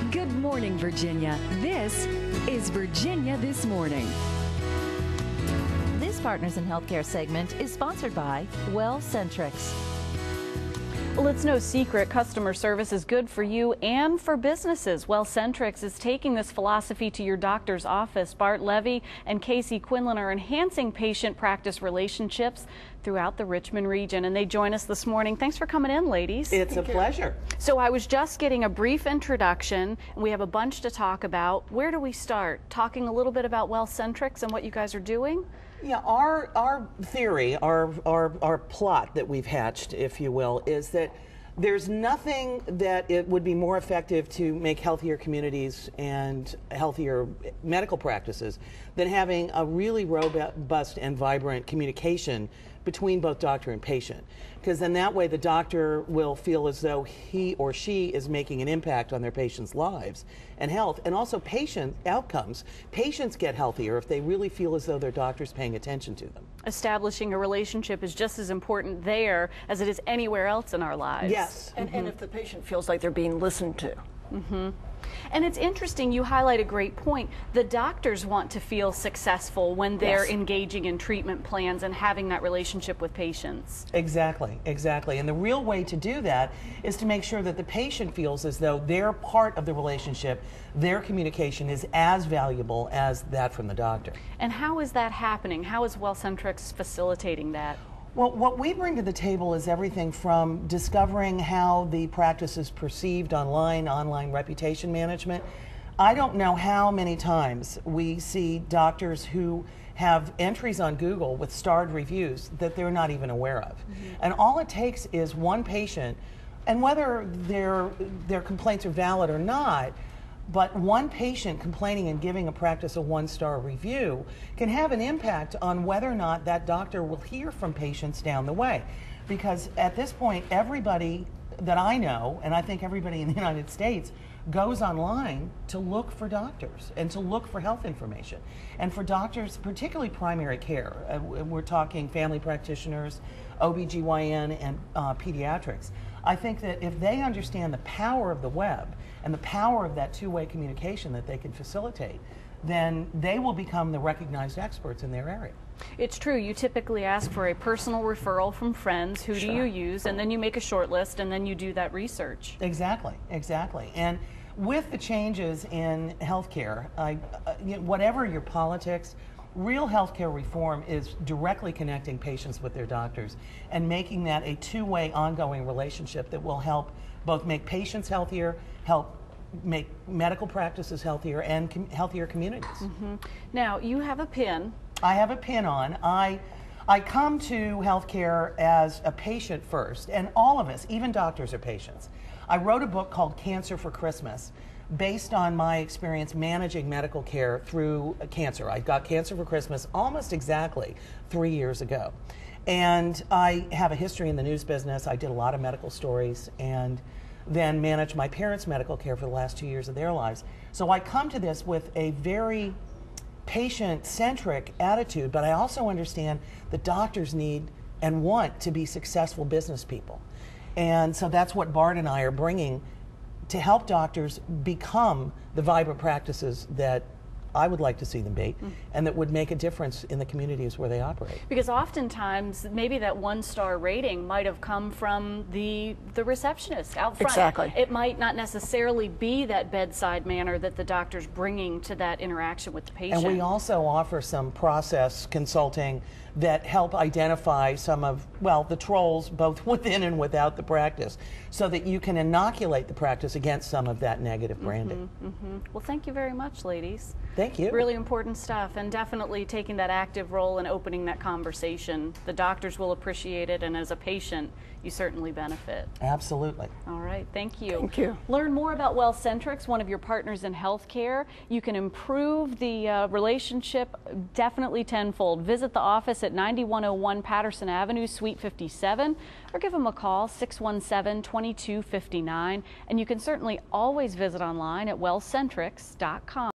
Good morning, Virginia. This is Virginia This Morning. This Partners in Healthcare segment is sponsored by WellCentrix. Well, it's no secret customer service is good for you and for businesses. WellCentrix is taking this philosophy to your doctor's office. Bart Levy and Casey Quinlan are enhancing patient-practice relationships throughout the Richmond region, and they join us this morning. Thanks for coming in, ladies. It's a pleasure. So I was just getting a brief introduction, and we have a bunch to talk about. Where do we start? Talking a little bit about WellCentrix and what you guys are doing? Yeah, our theory, our plot that we've hatched, if you will, is that there's nothing that it would be more effective to make healthier communities and healthier medical practices than having a really robust and vibrant communication between both doctor and patient. Because then that way the doctor will feel as though he or she is making an impact on their patients' lives and health, and also patient outcomes. Patients get healthier if they really feel as though their doctor's paying attention to them. Establishing a relationship is just as important there as it is anywhere else in our lives. Yes. And if the patient feels like they're being listened to. And it's interesting, you highlight a great point. The doctors want to feel successful when they're Yes. engaging in treatment plans and having that relationship with patients. Exactly, exactly. And the real way to do that is to make sure that the patient feels as though their part of the relationship, their communication is as valuable as that from the doctor. And how is that happening? How is WellCentrix facilitating that? Well, what we bring to the table is everything from discovering how the practice is perceived online reputation management. I don't know how many times we see doctors who have entries on Google with starred reviews that they're not even aware of. And all it takes is one patient, and whether their complaints are valid or not, but one patient complaining and giving a practice a one-star review can have an impact on whether or not that doctor will hear from patients down the way. Because at this point, everybody that I know, and I think everybody in the United States, goes online to look for doctors and to look for health information. And for doctors, particularly primary care, we're talking family practitioners, OBGYN, and pediatrics. I think that if they understand the power of the web and the power of that two-way communication that they can facilitate, then they will become the recognized experts in their area. It's true, you typically ask for a personal referral from friends. Who do you use? And then you make a short list and then you do that research. Exactly, exactly. And with the changes in healthcare, whatever your politics, real healthcare reform is directly connecting patients with their doctors and making that a two-way ongoing relationship that will help both make patients healthier, help make medical practices healthier, and healthier communities. Now, you have a pin. I have a pin on. I come to healthcare as a patient first, and all of us, even doctors, are patients. I wrote a book called Cancer for Christmas, based on my experience managing medical care through cancer. I got cancer for Christmas almost exactly 3 years ago. And I have a history in the news business. I did a lot of medical stories and then managed my parents' medical care for the last 2 years of their lives. So I come to this with a very patient-centric attitude, but I also understand that doctors need and want to be successful business people. And so that's what Bart and I are bringing to help doctors become the vibrant practices that I would like to see them be, and that would make a difference in the communities where they operate. Because oftentimes, maybe that one-star rating might have come from the receptionist out front. Exactly. It might not necessarily be that bedside manner that the doctor's bringing to that interaction with the patient. And we also offer some process consulting that help identify some of, well, the trolls both within and without the practice, so that you can inoculate the practice against some of that negative branding. Well, thank you very much, ladies. Thank you. Really important stuff, and definitely taking that active role and opening that conversation. The doctors will appreciate it, and as a patient, you certainly benefit. Absolutely. All right, thank you. Thank you. Learn more about WellCentrix, one of your partners in healthcare. You can improve the relationship definitely tenfold. Visit the office at 9101 Patterson Avenue, Suite 57, or give them a call, 617-2259. And you can certainly always visit online at wellcentrix.com.